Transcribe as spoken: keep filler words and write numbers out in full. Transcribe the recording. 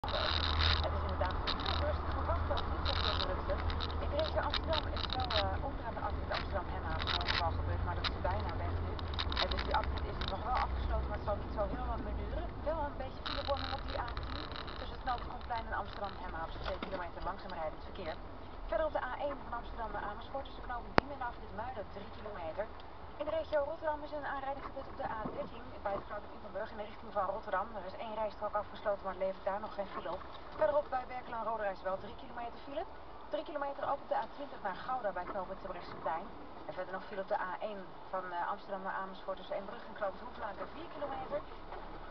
Het is inderdaad veel rustiger wachten ook niet zoveel drukte. In de regio Amsterdam is het wel uh, onderaan de afrit Amsterdam-Emmaus een ongeval gebeurd, maar dat is bijna weg nu. Uh, dus die afrit is nog wel afgesloten, maar het zal niet zo heel lang meer duren. Wel een beetje filevorming op die A tien tussen het knooppunt Koenplein en Amsterdam-Emmaus, twee kilometer langzaam rijdend verkeer. Verder op de A één van Amsterdam naar Amersfoort tussen knooppunt Diemen en afrit Muiden, drie kilometer. In de regio Rotterdam is een aanrijding gebeurd op de A dertien bij het knooppunt Ypenburg in de richting van Rotterdam. Er is één rijstrook afgesloten, maar het levert daar nog geen file op. Verderop bij Berkel en Roderijs wel drie kilometer file. drie kilometer ook op de A twintig naar Gouda bij knooppunt Terbrechtseplein. En verder nog file op de A één van uh, Amsterdam naar Amersfoort tussen Eembrug en knooppunt Hoeflaken vier kilometer.